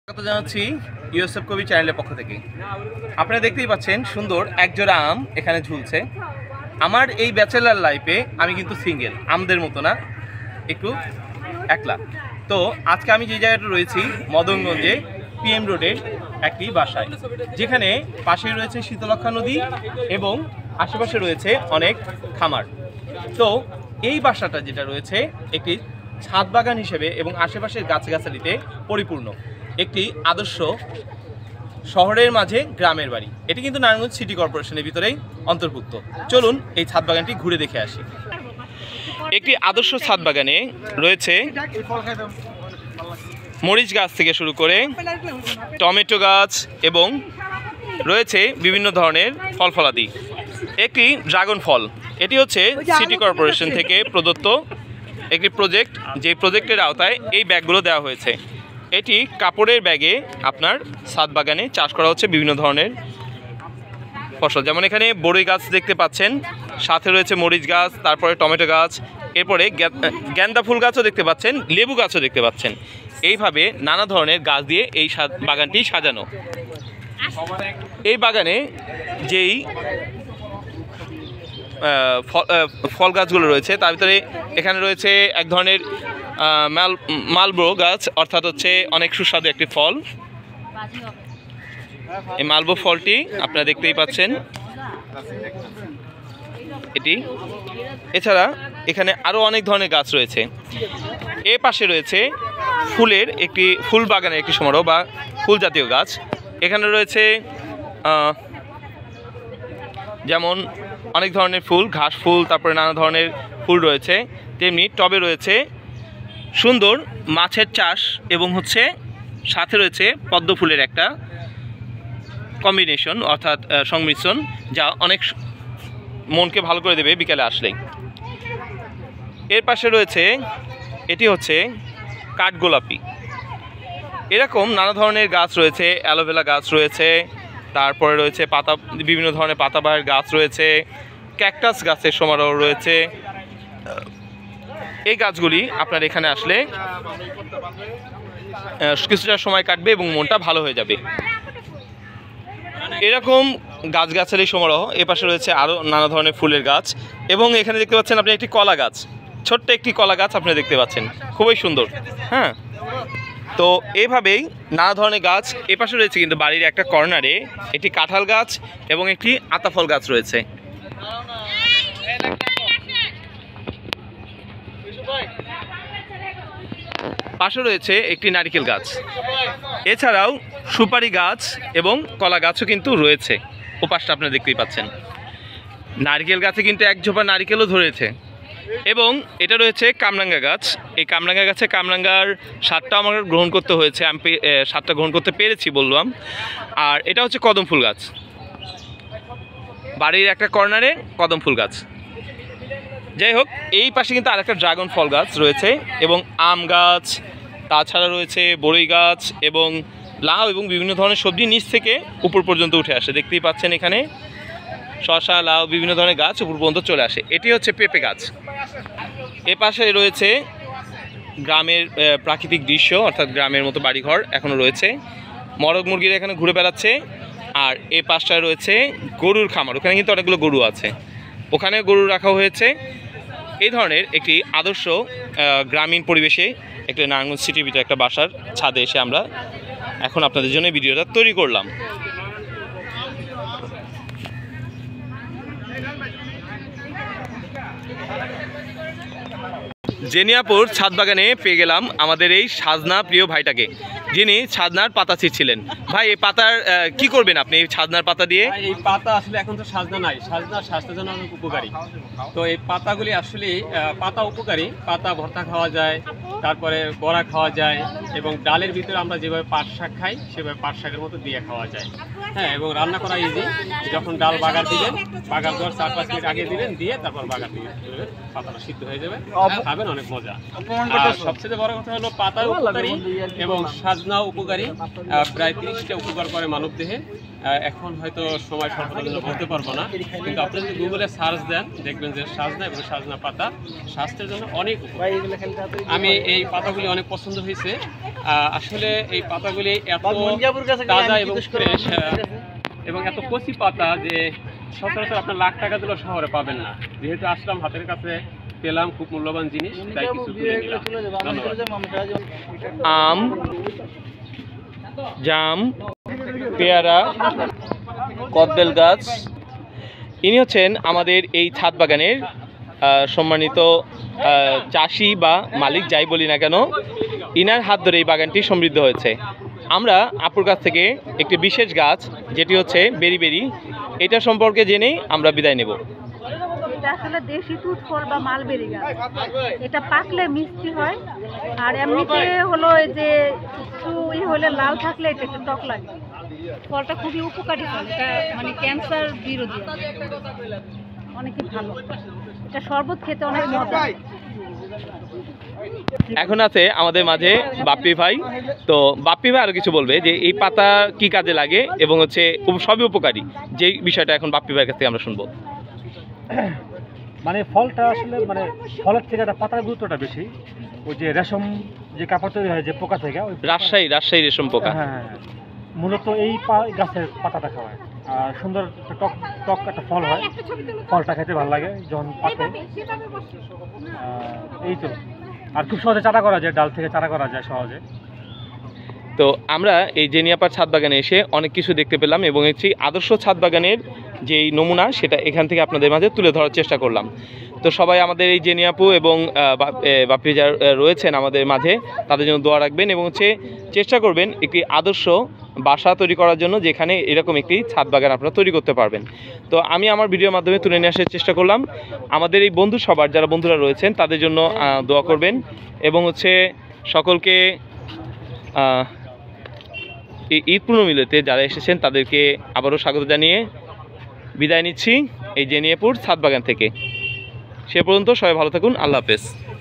স্বাগত জানাচ্ছি ইউএসএফ কবি চ্যানেলের পক্ষ থেকে। আপনারা দেখতেই পাচ্ছেন সুন্দর একজোড়া আম এখানে ঝুলছে। আমার এই ব্যাচেলার লাইফে আমি কিন্তু সিঙ্গেল, আমদের মতো না, একটু একলা। তো আজকে আমি যে জায়গাটা রয়েছি মদনগঞ্জে পিএম রোডের একটি বাসায়, যেখানে পাশেই রয়েছে শীতলক্ষা নদী এবং আশেপাশে রয়েছে অনেক খামার। তো এই বাসাটা যেটা রয়েছে একটি ছাদ বাগান হিসেবে এবং আশেপাশের গাছগাছালিতে পরিপূর্ণ একটি আদর্শ শহরের মাঝে গ্রামের বাড়ি। এটি কিন্তু নারায়ণগঞ্জ সিটি কর্পোরেশনের ভিতরেই অন্তর্ভুক্ত। চলুন এই ছাদ বাগানটি ঘুরে দেখে আসি। একটি আদর্শ ছাদ বাগানে রয়েছে মরিচ গাছ থেকে শুরু করে টমেটো গাছ এবং রয়েছে বিভিন্ন ধরনের ফল ফলাদি। একটি ড্রাগন ফল, এটি হচ্ছে সিটি কর্পোরেশন থেকে প্রদত্ত একটি প্রজেক্ট, যে প্রজেক্টের আওতায় এই ব্যাগগুলো দেওয়া হয়েছে। এটি কাপড়ের ব্যাগে আপনার ছাদ বাগানে চাষ করা হচ্ছে বিভিন্ন ধরনের ফসল, যেমন এখানে বড়ই গাছ দেখতে পাচ্ছেন, সাথে রয়েছে মরিচ গাছ, তারপরে টমেটো গাছ, এরপরে গেন্দা ফুল গাছও দেখতে পাচ্ছেন, লেবু গাছও দেখতে পাচ্ছেন। এইভাবে নানা ধরনের গাছ দিয়ে এই বাগানটি সাজানো। এই বাগানে যেই ফল গাছগুলো রয়েছে তার ভিতরে এখানে রয়েছে এক ধরনের মালব্রো গাছ, অর্থাৎ হচ্ছে অনেক সুস্বাদু একটি ফল। এই মালব্রো ফলটি আপনারা দেখতেই পাচ্ছেন এটি। এছাড়া এখানে আরও অনেক ধরনের গাছ রয়েছে। এ পাশে রয়েছে ফুলের একটি ফুল বাগানের একটি সমারোহ বা ফুল জাতীয় গাছ। এখানে রয়েছে যেমন অনেক ধরনের ফুল, ঘাস ফুল, তারপরে নানা ধরনের ফুল রয়েছে। তেমনি টবে রয়েছে সুন্দর মাছের চাষ এবং হচ্ছে সাথে রয়েছে পদ্ম ফুলের একটা কম্বিনেশন অর্থাৎ সংমিশ্রণ, যা অনেক মনকে ভালো করে দেবে বিকেলে আসলেই। এর পাশে রয়েছে এটি হচ্ছে কাঠগোলাপি। এরকম নানা ধরনের গাছ রয়েছে, অ্যালোভেরা গাছ রয়েছে, তারপরে রয়েছে বিভিন্ন ধরনের পাতাবাহার গাছ রয়েছে, ক্যাকটাস গাছের সমারোহ রয়েছে। এই গাছগুলি আপনার এখানে আসলে কিছুটা সময় কাটবে এবং মনটা ভালো হয়ে যাবে। এরকম গাছগাছালি সমারোহ। এ পাশে রয়েছে আরও নানা ধরনের ফুলের গাছ এবং এখানে দেখতে পাচ্ছেন আপনি একটি কলা গাছ, ছোট্ট একটি কলা গাছ আপনি দেখতে পাচ্ছেন, খুবই সুন্দর। হ্যাঁ, তো এইভাবেই নানা ধরনের গাছ। এ পাশে রয়েছে কিন্তু বাড়ির একটা কর্নারে একটি কাঁঠাল গাছ এবং একটি আতাফল গাছ রয়েছে। পাশে রয়েছে একটি নারকেল গাছ। এছাড়াও সুপারি গাছ এবং কলা গাছও কিন্তু রয়েছে। ও পাশটা আপনারা দেখতেই পাচ্ছেন। নারকেল গাছে কিন্তু এক ঝোপা নারকেলও ধরেছে। এবং এটা রয়েছে কামরাঙ্গা গাছ। এই কামরাঙ্গা গাছে কামরাঙ্গার স্বাদটা আমার গ্রহণ করতে হয়েছে, আমি স্বাদটা গ্রহণ করতে পেরেছি বললাম। আর এটা হচ্ছে কদম ফুল গাছ, বাড়ির একটা কর্নারে কদম ফুল গাছ। যাই হোক, এই পাশে কিন্তু আরেকটা ড্রাগন ফল গাছ রয়েছে এবং আম গাছ, তাছাড়া রয়েছে বড়ই গাছ এবং লাউ এবং বিভিন্ন ধরনের সবজি নিচ থেকে উপর পর্যন্ত উঠে আসে। দেখতেই পাচ্ছেন এখানে শসা, লাউ, বিভিন্ন ধরনের গাছ উপর পর্যন্ত চলে আসে। এটি হচ্ছে পেঁপে গাছ। এ পাশে রয়েছে গ্রামের প্রাকৃতিক দৃশ্য, অর্থাৎ গ্রামের মতো বাড়িঘর এখনও রয়েছে। মরগ মুরগিরা এখানে ঘুরে বেড়াচ্ছে। আর এ পাশটায় রয়েছে গরুর খামার, ওখানে কিন্তু অনেকগুলো গরু আছে, ওখানে গরু রাখা হয়েছে। এই ধরনের একটি আদর্শ গ্রামীণ পরিবেশে একটা নারায়ণগঞ্জ সিটির ভিতরে একটা বাসার ছাদে এসে আমরা এখন আপনাদের জন্য ভিডিওটা তৈরি করলাম। জেনিয়াপুর ছাদ বাগানে পেয়ে গেলাম আমাদের এই সাজনা প্রিয় ভাইটাকে, যিনি ছাদনার পাতা ছিঁড়ছিলেন। ভাই, এই পাতার কি করবেন আপনি এই ছাদনার পাতা দিয়ে? এই পাতা আসলে এখন তো সাজনা নাই, সাজনা স্বাস্থ্যের জন্য অনেক উপকারী। তো এই পাতাগুলি আসলে পাতা উপকারী, পাতা ভর্তা খাওয়া যায়, তারপরে বড়া খাওয়া যায় এবং ডালের ভিতরে আমরা যেভাবে পাট শাক খাই সেভাবে পাট শাকের মতো দিয়ে খাওয়া যায়। হ্যাঁ, এবং রান্না করা ইজি। যখন ডাল বাগার দিবেন, বাগার দেওয়ার 4-5 মিনিট আগে দিবেন, দিয়ে তারপর বাগার দিবেন, পাতাটা সিদ্ধ হয়ে যাবে, খাবেন, অনেক মজা। আর সবচেয়ে বড় কথা হলো পাতা উপকারী এবং সাজনা উপকারী, প্রায় 30টা উপকার করে মানব দেহে। এখন হয়তো সময় স্বল্পতার জন্য বলতে পারবো না, কিন্তু আপনি যদি গুগলে সার্চ দেন দেখবেন যে সাজনা এবং সাজনা পাতা স্বাস্থ্যের জন্য অনেক উপকারী। আমি এই পাতাগুলি অনেক পছন্দ হয়েছে। আসলে এই পাতাগুলি এত তাজা এবং ফ্রেশ এবং এত কচি পাতা যে সচরাচর আপনার লাখ টাকা দিলেও শহরে পাবেন না। যেহেতু আসলাম হাতের কাছে পেলাম খুব মূল্যবান জিনিস, তাই কিছু তুলে নিলাম। আম, জাম, পেয়ারা, কদবেল গাছ। ইনি হচ্ছেন আমাদের এই ছাদ বাগানের সম্মানিত চাষি বা মালিক, যাই বলি না কেন, ইনার হাত ধরে এই বাগানটি সমৃদ্ধ হয়েছে। আমরা আপুর কাছ থেকে একটি বিশেষ গাছ, যেটি হচ্ছে বেরি বেরি, এটা সম্পর্কে জেনেই আমরা বিদায় নেব। এটা আসলে দেশি তুত ফল বা মালবেরি গাছ। এটা পাকলে মিষ্টি হয়, আর এমনিতে হলো এই যে একটু হলে লাল থাকলে এটা একটু টক লাগে। ফলটা খুবই উপকারী ফল, এটা মানে ক্যান্সার বিরোধী, অনেকই ভালো। এটা শরবত খেতে অনেক মজা। এখন আছে আমাদের মাঝে বাপ্পি ভাই। তো বাপ্পি ভাই আরো কিছু বলবে যে এই পাতা কি কাজে লাগে এবং হচ্ছে সবই উপকারী, যে বিষয়টা এখন বাপ্পি ভাইয়ের কাছ থেকে আমরা শুনবো। মানে ফলটা আসলে মানে ফলের থেকে একটা পাতার গুরুত্বটা বেশি। ওই যে রেশম যে কাপড় তৈরি হয় যে পোকা থেকে, রাজশাহী রেশম পোকা, হ্যাঁ, মূলত এই গাছের পাতাটা খাওয়ায়। আর সুন্দর একটা টক টক একটা ফল হয়, ফলটা খেতে ভালো লাগে যখন পাকে। এই তো, আর খুব সহজে চারা করা যায়, ডাল থেকে চারা করা যায় সহজে। তো আমরা এই জেনিয়াপার ছাদ বাগানে এসে অনেক কিছু দেখতে পেলাম এবং একটি আদর্শ ছাদ বাগানের যেই নমুনা সেটা এখান থেকে আপনাদের মাঝে তুলে ধরার চেষ্টা করলাম। তো সবাই আমাদের এই জেনিয়াপু এবং বাপ্পি যারা রয়েছেন আমাদের মাঝে, তাদের জন্য দোয়া রাখবেন এবং হচ্ছে চেষ্টা করবেন একটি আদর্শ বাসা তৈরি করার জন্য, যেখানে এরকম একটি ছাদ বাগান আপনারা তৈরি করতে পারবেন। তো আমি আমার ভিডিওর মাধ্যমে তুলে নিয়ে আসার চেষ্টা করলাম। আমাদের এই বন্ধু সবার যারা বন্ধুরা রয়েছেন তাদের জন্য দোয়া করবেন এবং হচ্ছে সকলকে এই ঈদ পূর্ণমিলনীতে যারা এসেছেন তাদেরকে আবারও স্বাগত জানিয়ে বিদায় নিচ্ছি এই জেনিয়াপুর ছাদ বাগান থেকে। সে পর্যন্ত সবাই ভালো থাকুন। আল্লাহ হাফেজ।